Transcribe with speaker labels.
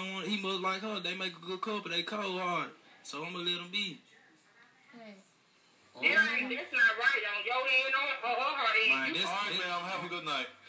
Speaker 1: don't want. He must like her. They make a good couple. They cold hard. So I'm gonna let them be.
Speaker 2: Hey.
Speaker 3: That's not right on your end or her end.
Speaker 1: All right,
Speaker 4: man. Have a good night.